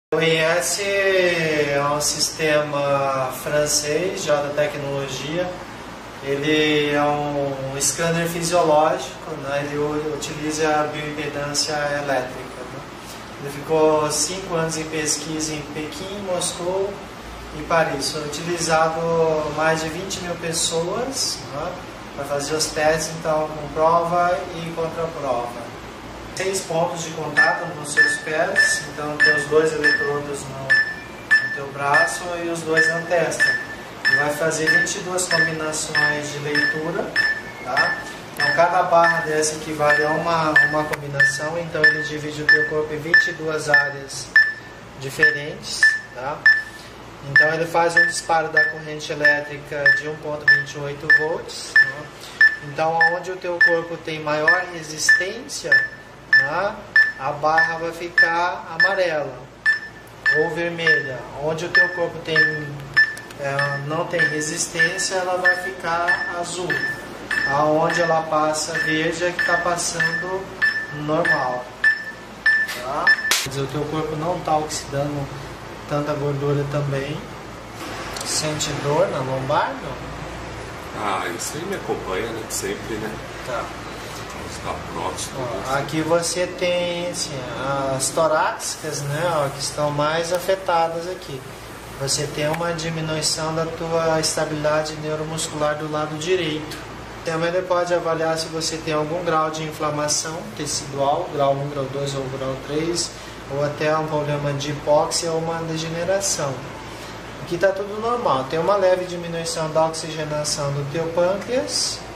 O IS é um sistema francês de alta tecnologia. Ele é um scanner fisiológico, né? Ele utiliza a bioimpedância elétrica. Né? Ele ficou 5 anos em pesquisa em Pequim, Moscou e Paris. Foi utilizado mais de 20 mil pessoas, né? Para fazer os testes, então, com prova e contraprova. 6 pontos de contato nos seus pés, então tem os 2 eletrodos no teu braço e os 2 na testa. Ele vai fazer 22 combinações de leitura, tá? Então cada barra dessa equivale a uma combinação, então ele divide o teu corpo em 22 áreas diferentes, tá? Então ele faz um disparo da corrente elétrica de 1,28 volts, né? Então onde o teu corpo tem maior resistência, a barra vai ficar amarela ou vermelha. Onde o teu corpo não tem resistência, ela vai ficar azul. Aonde ela passa verde é que está passando normal. Tá? Quer dizer, o teu corpo não está oxidando tanta gordura também. Sente dor na lombar, não? Ah, isso aí me acompanha, né? Sempre, né? Tá. Está próximo. Aqui você tem assim, as torácicas, né, ó, que estão mais afetadas aqui. Você tem uma diminuição da tua estabilidade neuromuscular do lado direito. Também ele pode avaliar se você tem algum grau de inflamação tecidual, grau 1, grau 2 ou grau 3, ou até um problema de hipóxia ou uma degeneração. Aqui está tudo normal. Tem uma leve diminuição da oxigenação do teu pâncreas,